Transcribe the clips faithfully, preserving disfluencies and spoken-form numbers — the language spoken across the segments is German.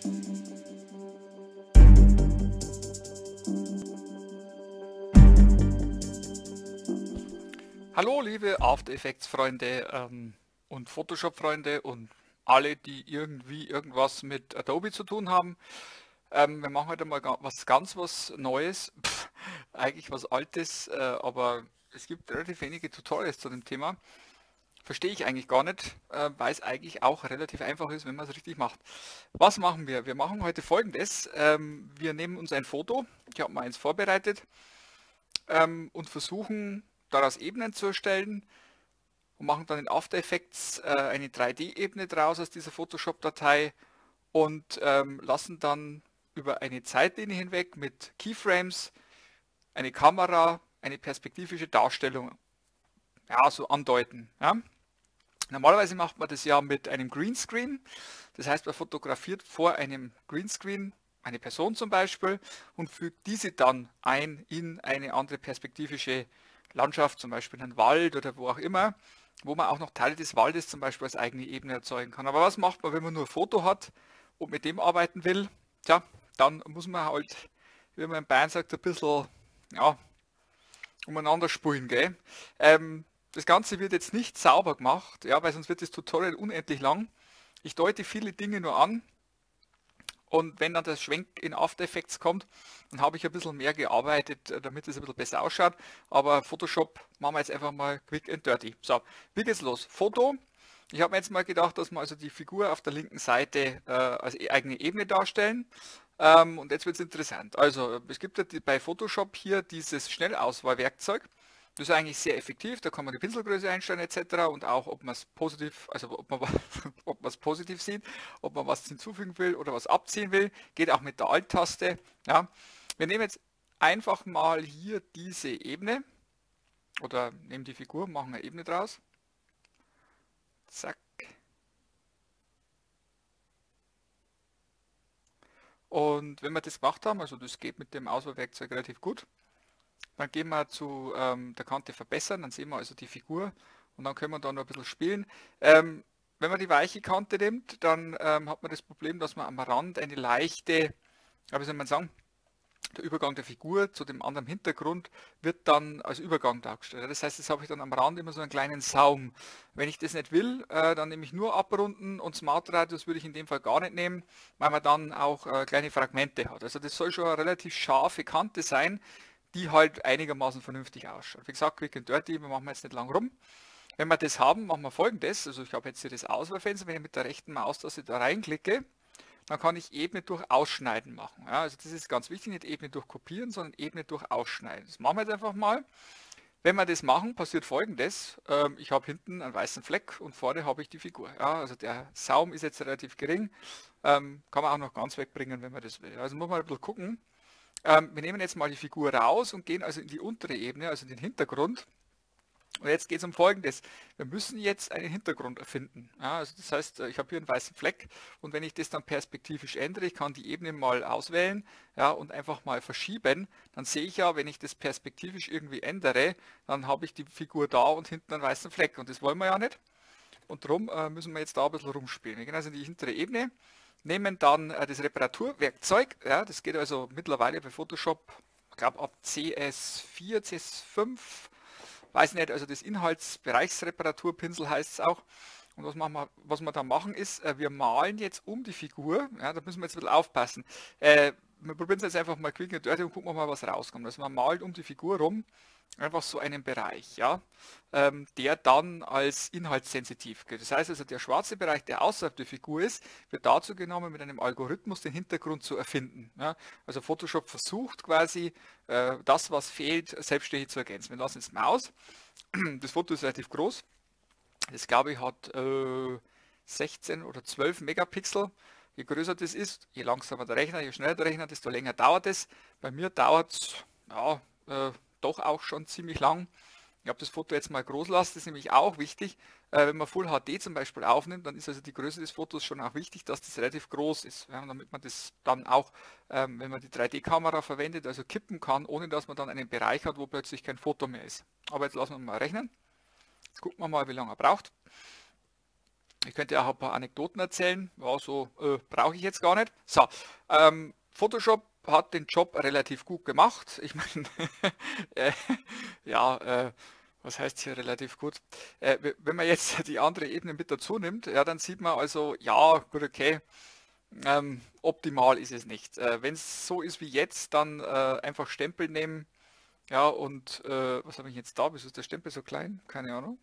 Hallo liebe After Effects Freunde ähm, und Photoshop Freunde und alle, die irgendwie irgendwas mit Adobe zu tun haben. Ähm, wir machen heute mal ga was ganz was Neues, Pff, eigentlich was Altes, äh, aber es gibt relativ wenige Tutorials zu dem Thema. Verstehe ich eigentlich gar nicht, äh, weil es eigentlich auch relativ einfach ist, wenn man es richtig macht. Was machen wir? Wir machen heute Folgendes. Ähm, wir nehmen uns ein Foto, ich habe mal eins vorbereitet, ähm, und versuchen daraus Ebenen zu erstellen und machen dann in After Effects äh, eine drei D-Ebene draus aus dieser Photoshop-Datei und ähm, lassen dann über eine Zeitlinie hinweg mit Keyframes eine Kamera, eine perspektivische Darstellung ja, so andeuten. Ja. Normalerweise macht man das ja mit einem Greenscreen, das heißt man fotografiert vor einem Greenscreen eine Person zum Beispiel und fügt diese dann ein in eine andere perspektivische Landschaft, zum Beispiel einen Wald oder wo auch immer, wo man auch noch Teile des Waldes zum Beispiel als eigene Ebene erzeugen kann. Aber was macht man, wenn man nur ein Foto hat und mit dem arbeiten will? Tja, dann muss man halt, wie man in Bayern sagt, ein bisschen ja, umeinander spulen, gell? Ähm, das Ganze wird jetzt nicht sauber gemacht, ja, weil sonst wird das Tutorial unendlich lang. Ich deute viele Dinge nur an und wenn dann der Schwenk in After Effects kommt, dann habe ich ein bisschen mehr gearbeitet, äh, damit es ein bisschen besser ausschaut. Aber Photoshop machen wir jetzt einfach mal quick and dirty. So, wie geht's los? Foto. Ich habe mir jetzt mal gedacht, dass wir also die Figur auf der linken Seite äh, als eigene Ebene darstellen. Ähm, und jetzt wird es interessant. Also es gibt ja die, bei Photoshop hier dieses Schnellauswahlwerkzeug. Das ist eigentlich sehr effektiv, da kann man die Pinselgröße einstellen et cetera und auch ob man es positiv, also ob man ob man es positiv sieht, ob man was hinzufügen will oder was abziehen will, geht auch mit der Alt-Taste. Ja. Wir nehmen jetzt einfach mal hier diese Ebene oder nehmen die Figur, machen eine Ebene draus. Zack. Und wenn wir das gemacht haben, also das geht mit dem Auswahlwerkzeug relativ gut, dann gehen wir zu ähm, der Kante verbessern, dann sehen wir also die Figur und dann können wir da noch ein bisschen spielen. Ähm, wenn man die weiche Kante nimmt, dann ähm, hat man das Problem, dass man am Rand eine leichte, ja, wie soll man sagen, der Übergang der Figur zu dem anderen Hintergrund wird dann als Übergang dargestellt. Das heißt, jetzt habe ich dann am Rand immer so einen kleinen Saum. Wenn ich das nicht will, äh, dann nehme ich nur abrunden und Smart Radius würde ich in dem Fall gar nicht nehmen, weil man dann auch äh, kleine Fragmente hat. Also das soll schon eine relativ scharfe Kante sein, die halt einigermaßen vernünftig ausschaut. Wie gesagt, quick and dirty, wir machen jetzt nicht lang rum. Wenn wir das haben, machen wir folgendes. Also ich habe jetzt hier das Auswahlfenster, wenn ich mit der rechten Maustaste da reinklicke, dann kann ich Ebene durch Ausschneiden machen. Ja, also das ist ganz wichtig, nicht Ebene durch Kopieren, sondern Ebene durch Ausschneiden. Das machen wir jetzt einfach mal. Wenn wir das machen, passiert Folgendes. Ähm, ich habe hinten einen weißen Fleck und vorne habe ich die Figur. Ja, also der Saum ist jetzt relativ gering. Ähm, kann man auch noch ganz wegbringen, wenn man das will. Also muss man ein bisschen gucken. Ähm, wir nehmen jetzt mal die Figur raus und gehen also in die untere Ebene, also in den Hintergrund. Und jetzt geht es um Folgendes. Wir müssen jetzt einen Hintergrund erfinden. Ja, also das heißt, ich habe hier einen weißen Fleck und wenn ich das dann perspektivisch ändere, ich kann die Ebene mal auswählen, ja, und einfach mal verschieben, dann sehe ich ja, wenn ich das perspektivisch irgendwie ändere, dann habe ich die Figur da und hinten einen weißen Fleck und das wollen wir ja nicht. Und darum äh, müssen wir jetzt da ein bisschen rumspielen. Wir gehen also in die hintere Ebene, nehmen dann äh, das Reparaturwerkzeug, ja, das geht also mittlerweile bei Photoshop, ich glaube ab C S vier, C S fünf, weiß nicht, also das Inhaltsbereichsreparaturpinsel heißt es auch. Und was, machen wir, was wir da machen ist, äh, wir malen jetzt um die Figur, ja, da müssen wir jetzt ein bisschen aufpassen. Äh, wir probieren es jetzt einfach mal quick und dirty und gucken mal, was rauskommt. Also man malt um die Figur rum einfach so einen Bereich, ja, ähm, der dann als inhaltssensitiv gilt. Das heißt also, der schwarze Bereich, der außerhalb der Figur ist, wird dazu genommen, mit einem Algorithmus den Hintergrund zu erfinden. Ja. Also Photoshop versucht quasi, äh, das, was fehlt, selbstständig zu ergänzen. Wir lassen es mal aus. Das Foto ist relativ groß. Das glaube ich hat äh, sechzehn oder zwölf Megapixel. Je größer das ist, je langsamer der Rechner, je schneller der Rechner, desto länger dauert es. Bei mir dauert es ja, äh, doch auch schon ziemlich lang. Ich habe das Foto jetzt mal groß lassen, das ist nämlich auch wichtig. Äh, wenn man Full H D zum Beispiel aufnimmt, dann ist also die Größe des Fotos schon auch wichtig, dass das relativ groß ist. Ja, damit man das dann auch, ähm, wenn man die drei D-Kamera verwendet, also kippen kann, ohne dass man dann einen Bereich hat, wo plötzlich kein Foto mehr ist. Aber jetzt lassen wir mal rechnen. Jetzt gucken wir mal, wie lange er braucht. Ich könnte auch ein paar Anekdoten erzählen, ja, so äh, brauche ich jetzt gar nicht. So, ähm, Photoshop hat den Job relativ gut gemacht. Ich meine, äh, ja, äh, was heißt hier relativ gut? Äh, w- wenn man jetzt die andere Ebene mit dazu nimmt, ja, dann sieht man also, ja, gut, okay, ähm, optimal ist es nicht. Äh, wenn es so ist wie jetzt, dann äh, einfach Stempel nehmen, ja, und äh, was habe ich jetzt da? Wieso ist der Stempel so klein? Keine Ahnung.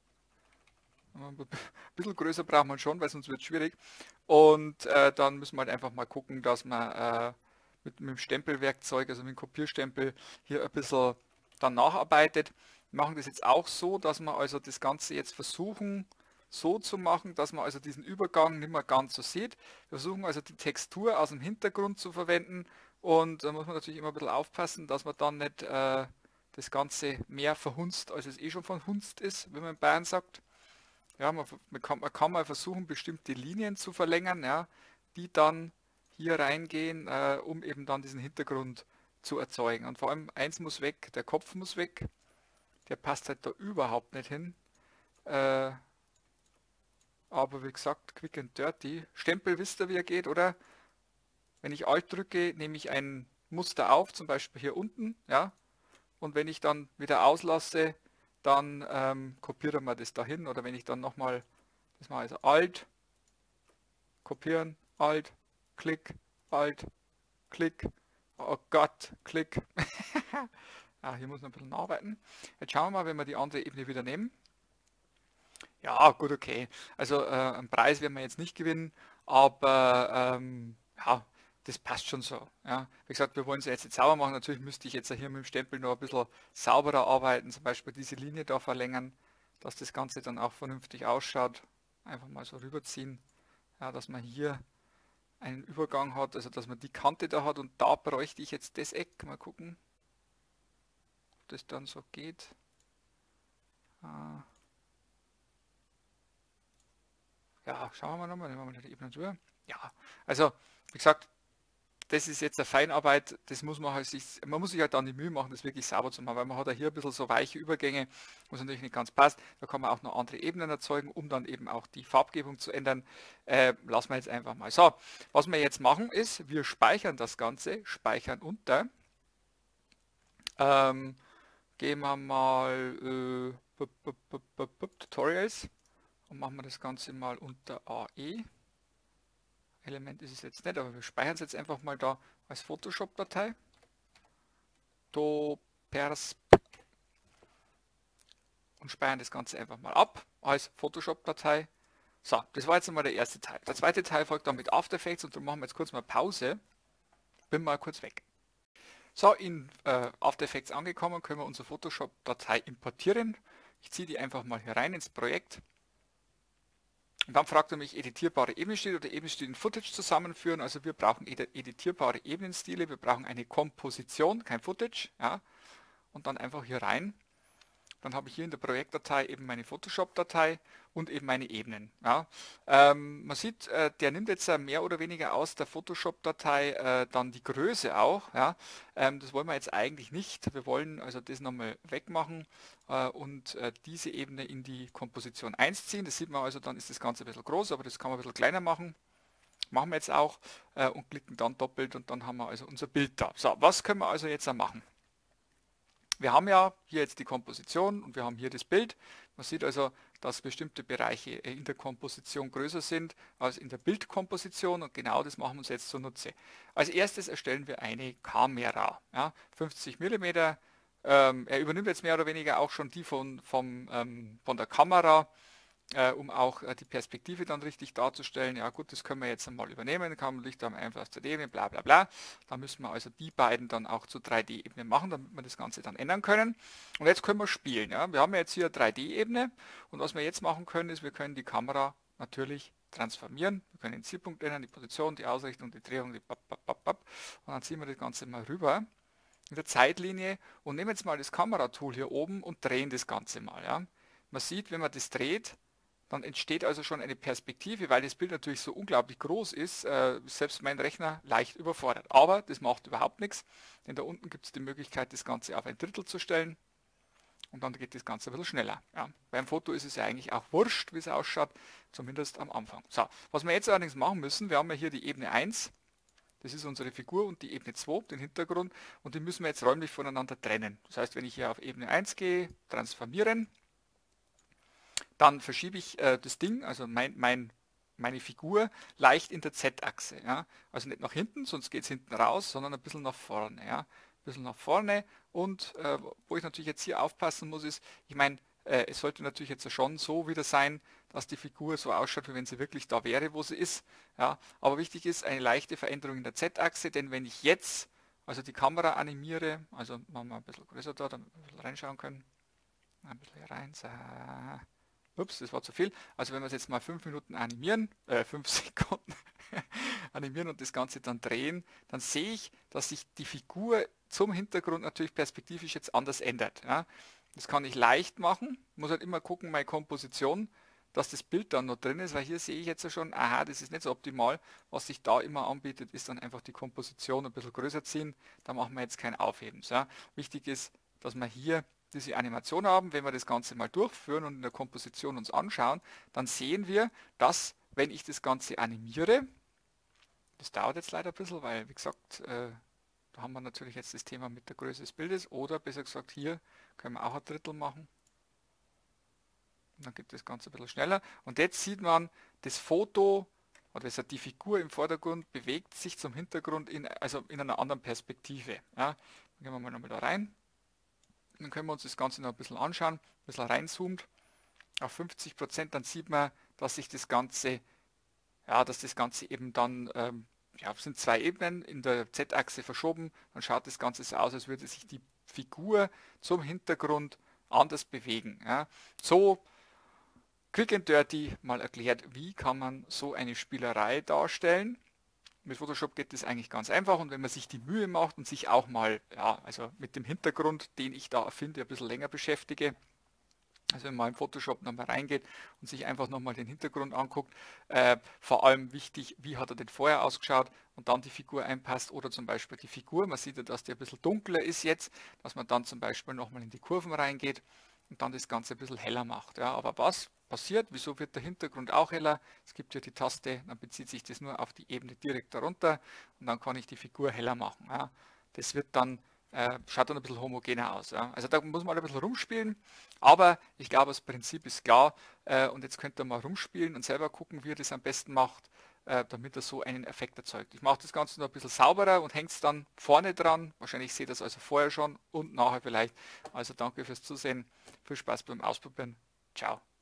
Ein bisschen größer braucht man schon, weil sonst wird es schwierig. Und äh, dann müssen wir halt einfach mal gucken, dass man äh, mit, mit dem Stempelwerkzeug, also mit dem Kopierstempel, hier ein bisschen dann nacharbeitet. Wir machen das jetzt auch so, dass wir also das Ganze jetzt versuchen so zu machen, dass man also diesen Übergang nicht mehr ganz so sieht. Wir versuchen also die Textur aus dem Hintergrund zu verwenden und da muss man natürlich immer ein bisschen aufpassen, dass man dann nicht äh, das Ganze mehr verhunzt, als es eh schon verhunzt ist, wie man in Bayern sagt. Ja, man, man, kann, man kann mal versuchen, bestimmte Linien zu verlängern, ja, die dann hier reingehen, äh, um eben dann diesen Hintergrund zu erzeugen. Und vor allem eins muss weg, der Kopf muss weg. Der passt halt da überhaupt nicht hin. Äh, aber wie gesagt, quick and dirty. Stempel wisst ihr, wie er geht, oder? Wenn ich Alt drücke, nehme ich ein Muster auf, zum Beispiel hier unten, ja. Und wenn ich dann wieder auslasse, dann ähm, kopieren wir das dahin. Oder wenn ich dann nochmal, das mache ich also Alt, kopieren, Alt, Klick, Alt, Klick, oh Gott, Klick. ah, hier muss man ein bisschen arbeiten. Jetzt schauen wir mal, wenn wir die andere Ebene wieder nehmen. Ja, gut, okay. Also äh, einen Preis werden wir jetzt nicht gewinnen, aber ähm, ja, das passt schon so. Ja. Wie gesagt, wir wollen es jetzt, jetzt sauber machen. Natürlich müsste ich jetzt hier mit dem Stempel noch ein bisschen sauberer arbeiten, zum Beispiel diese Linie da verlängern, dass das Ganze dann auch vernünftig ausschaut. Einfach mal so rüberziehen, ja, dass man hier einen Übergang hat, also dass man die Kante da hat und da bräuchte ich jetzt das Eck. Mal gucken, ob das dann so geht. Ah. Ja, schauen wir mal nochmal, nehmen wir mal die Ebene drüber. Ja, also wie gesagt, das ist jetzt eine Feinarbeit, das muss man halt sich, man muss sich halt dann die Mühe machen, das wirklich sauber zu machen, weil man hat ja hier ein bisschen so weiche Übergänge, was natürlich nicht ganz passt. Da kann man auch noch andere Ebenen erzeugen, um dann eben auch die Farbgebung zu ändern. Äh, lassen wir jetzt einfach mal. So, was wir jetzt machen ist, wir speichern das Ganze, speichern unter. Ähm, gehen wir mal äh, Tutorials und machen wir das Ganze mal unter A E. Element ist es jetzt nicht, aber wir speichern es jetzt einfach mal da als Photoshop-Datei. Dopersp und speichern das Ganze einfach mal ab als Photoshop-Datei. So, das war jetzt einmal der erste Teil. Der zweite Teil folgt dann mit After Effects und darum machen wir jetzt kurz mal Pause. Bin mal kurz weg. So, in äh, After Effects angekommen, können wir unsere Photoshop-Datei importieren. Ich ziehe die einfach mal hier rein ins Projekt. Und dann fragt er mich, editierbare Ebenenstil oder Ebenenstil in Footage zusammenführen. Also wir brauchen editierbare Ebenenstile, wir brauchen eine Komposition, kein Footage. Ja. Und dann einfach hier rein. Dann habe ich hier in der Projektdatei eben meine Photoshop-Datei und eben meine Ebenen. Ja. Ähm, man sieht, äh, der nimmt jetzt äh, mehr oder weniger aus der Photoshop-Datei äh, dann die Größe auch. Ja. Ähm, das wollen wir jetzt eigentlich nicht. Wir wollen also das nochmal wegmachen äh, und äh, diese Ebene in die Komposition eins ziehen. Das sieht man also, dann ist das Ganze ein bisschen groß, aber das kann man ein bisschen kleiner machen. Machen wir jetzt auch äh, und klicken dann doppelt und dann haben wir also unser Bild da. So, was können wir also jetzt machen? Wir haben ja hier jetzt die Komposition und wir haben hier das Bild. Man sieht also, dass bestimmte Bereiche in der Komposition größer sind als in der Bildkomposition und genau das machen wir uns jetzt zunutze. Als erstes erstellen wir eine Kamera, ja, fünfzig Millimeter. Ähm, er übernimmt jetzt mehr oder weniger auch schon die von, vom, ähm, von der Kamera, äh, um auch äh, die Perspektive dann richtig darzustellen. Ja gut, das können wir jetzt einmal übernehmen, kann man Licht am einfachsten Ebene, bla bla bla. Da müssen wir also die beiden dann auch zu drei D-Ebene machen, damit wir das Ganze dann ändern können. Und jetzt können wir spielen. Ja. Wir haben ja jetzt hier drei D-Ebene und was wir jetzt machen können, ist, wir können die Kamera natürlich transformieren. Wir können den Zielpunkt ändern, die Position, die Ausrichtung, die Drehung, die bap, bap, bap, bap. Und dann ziehen wir das Ganze mal rüber in der Zeitlinie und nehmen jetzt mal das Kameratool hier oben und drehen das Ganze mal. Ja. Man sieht, wenn man das dreht, dann entsteht also schon eine Perspektive, weil das Bild natürlich so unglaublich groß ist, äh, selbst mein Rechner leicht überfordert. Aber das macht überhaupt nichts, denn da unten gibt es die Möglichkeit, das Ganze auf ein Drittel zu stellen. und dann geht das Ganze ein bisschen schneller. Ja. Beim Foto ist es ja eigentlich auch wurscht, wie es ausschaut, zumindest am Anfang. So, was wir jetzt allerdings machen müssen, wir haben ja hier die Ebene eins, das ist unsere Figur, und die Ebene zwei, den Hintergrund, und die müssen wir jetzt räumlich voneinander trennen. Das heißt, wenn ich hier auf Ebene eins gehe, transformieren, dann verschiebe ich äh, das Ding, also mein, mein, meine Figur, leicht in der Z-Achse. Ja? Also nicht nach hinten, sonst geht es hinten raus, sondern ein bisschen nach vorne. Ja? Ein bisschen nach vorne, und äh, wo ich natürlich jetzt hier aufpassen muss, ist, ich meine, äh, es sollte natürlich jetzt schon so wieder sein, dass die Figur so ausschaut, wie wenn sie wirklich da wäre, wo sie ist. Ja? Aber wichtig ist eine leichte Veränderung in der Z-Achse, denn wenn ich jetzt also die Kamera animiere, also machen wir ein bisschen größer da, damit wir ein bisschen reinschauen können. Ein bisschen hier rein, so. Ups, das war zu viel. Also wenn wir es jetzt mal fünf Minuten animieren, äh, fünf Sekunden animieren und das Ganze dann drehen, dann sehe ich, dass sich die Figur zum Hintergrund natürlich perspektivisch jetzt anders ändert. Ja. Das kann ich leicht machen, muss halt immer gucken, meine Komposition, dass das Bild dann noch drin ist, weil hier sehe ich jetzt schon, aha, das ist nicht so optimal. Was sich da immer anbietet, ist dann einfach die Komposition ein bisschen größer ziehen. Da machen wir jetzt kein Aufhebens. Ja. Wichtig ist, dass wir hier diese Animation haben. Wenn wir das Ganze mal durchführen und in der Komposition uns anschauen, dann sehen wir, dass, wenn ich das Ganze animiere, das dauert jetzt leider ein bisschen, weil, wie gesagt, äh, da haben wir natürlich jetzt das Thema mit der Größe des Bildes, oder besser gesagt, hier können wir auch ein Drittel machen. Und dann geht das Ganze ein bisschen schneller. Und jetzt sieht man, das Foto, oder das heißt, die Figur im Vordergrund bewegt sich zum Hintergrund in, also in einer anderen Perspektive. Ja. Dann gehen wir mal nochmal da rein. Dann können wir uns das Ganze noch ein bisschen anschauen, ein bisschen reinzoomt auf fünfzig Prozent, dann sieht man, dass sich das Ganze, ja, dass das Ganze eben dann, ähm, ja, es sind zwei Ebenen in der Z-Achse verschoben, dann schaut das Ganze so aus, als würde sich die Figur zum Hintergrund anders bewegen. Ja. So quick and dirty mal erklärt, wie kann man so eine Spielerei darstellen. Mit Photoshop geht das eigentlich ganz einfach, und wenn man sich die Mühe macht und sich auch mal, ja, also mit dem Hintergrund, den ich da erfinde, ein bisschen länger beschäftige, also wenn man in Photoshop nochmal reingeht und sich einfach nochmal den Hintergrund anguckt, äh, vor allem wichtig, wie hat er denn vorher ausgeschaut, und dann die Figur einpasst, oder zum Beispiel die Figur, man sieht ja, dass die ein bisschen dunkler ist jetzt, dass man dann zum Beispiel nochmal in die Kurven reingeht und dann das Ganze ein bisschen heller macht. Ja, aber was passiert? Wieso wird der Hintergrund auch heller? Es gibt ja die Taste, dann bezieht sich das nur auf die Ebene direkt darunter, und dann kann ich die Figur heller machen. Ja. Das wird dann, äh, schaut dann ein bisschen homogener aus. Ja. Also da muss man ein bisschen rumspielen, aber ich glaube, das Prinzip ist klar, äh, und jetzt könnt ihr mal rumspielen und selber gucken, wie ihr das am besten macht, äh, damit er so einen Effekt erzeugt. Ich mache das Ganze noch ein bisschen sauberer und hänge es dann vorne dran. Wahrscheinlich seht ihr das also vorher schon und nachher vielleicht. Also danke fürs Zusehen. Viel Spaß beim Ausprobieren. Ciao.